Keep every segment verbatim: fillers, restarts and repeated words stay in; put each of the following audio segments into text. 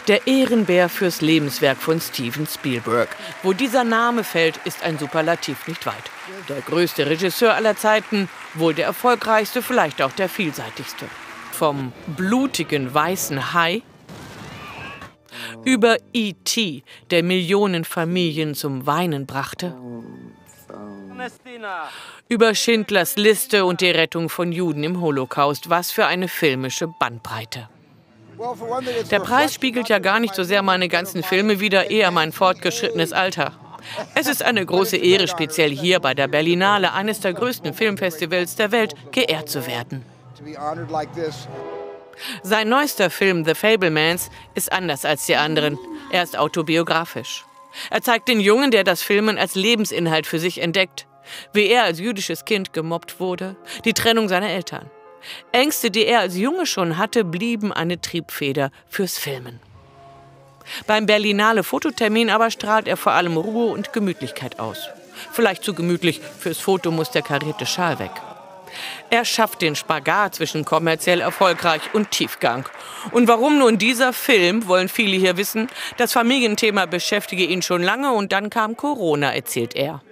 Der Ehrenbär fürs Lebenswerk von Steven Spielberg. Wo dieser Name fällt, ist ein Superlativ nicht weit. Der größte Regisseur aller Zeiten, wohl der erfolgreichste, vielleicht auch der vielseitigste. Vom blutigen weißen Hai über E T, der Millionen Familien zum Weinen brachte, über Schindlers Liste und die Rettung von Juden im Holocaust. Was für eine filmische Bandbreite. Der Preis spiegelt ja gar nicht so sehr meine ganzen Filme wider, eher mein fortgeschrittenes Alter. Es ist eine große Ehre, speziell hier bei der Berlinale, eines der größten Filmfestivals der Welt, geehrt zu werden. Sein neuester Film, The Fabelmans, ist anders als die anderen. Er ist autobiografisch. Er zeigt den Jungen, der das Filmen als Lebensinhalt für sich entdeckt. Wie er als jüdisches Kind gemobbt wurde, die Trennung seiner Eltern. Ängste, die er als Junge schon hatte, blieben eine Triebfeder fürs Filmen. Beim Berlinale Fototermin aber strahlt er vor allem Ruhe und Gemütlichkeit aus. Vielleicht zu gemütlich, fürs Foto muss der karierte Schal weg. Er schafft den Spagat zwischen kommerziell erfolgreich und Tiefgang. Und warum nun dieser Film, wollen viele hier wissen. Das Familienthema beschäftige ihn schon lange und dann kam Corona, erzählt er.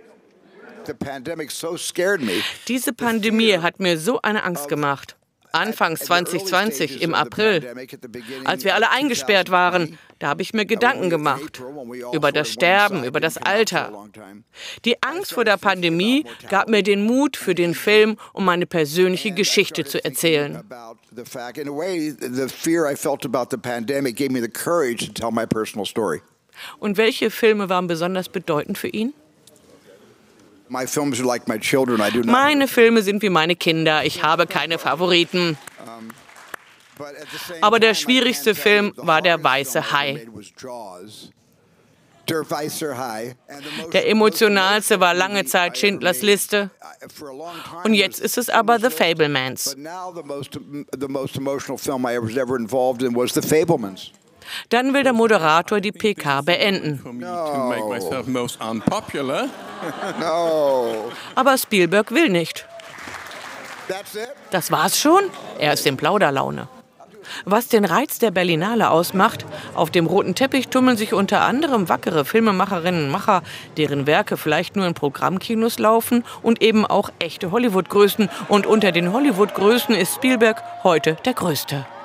Diese Pandemie hat mir so eine Angst gemacht. Anfangs zwanzig zwanzig, im April, als wir alle eingesperrt waren, da habe ich mir Gedanken gemacht. Über das Sterben, über das Alter. Die Angst vor der Pandemie gab mir den Mut für den Film, um meine persönliche Geschichte zu erzählen. Und welche Filme waren besonders bedeutend für ihn? Meine Filme sind wie meine Kinder. Ich habe keine Favoriten. Aber der schwierigste Film war Der weiße Hai. Der emotionalste war lange Zeit Schindlers Liste. Und jetzt ist es aber The Fabelmans. Dann will der Moderator die P K beenden. Aber Spielberg will nicht. Das war's schon? Er ist in Plauderlaune. Was den Reiz der Berlinale ausmacht, auf dem roten Teppich tummeln sich unter anderem wackere Filmemacherinnen und Macher, deren Werke vielleicht nur in Programmkinos laufen und eben auch echte Hollywood-Größen. Und unter den Hollywood-Größen ist Spielberg heute der Größte.